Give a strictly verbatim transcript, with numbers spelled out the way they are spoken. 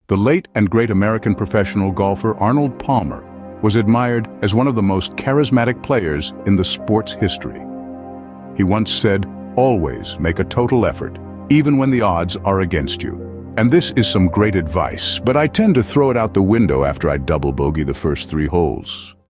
The late and great American professional golfer Arnold Palmer was admired as one of the most charismatic players in the sport's history. He once said, "Always make a total effort, even when the odds are against you." And this is some great advice, but I tend to throw it out the window after I double bogey the first three holes.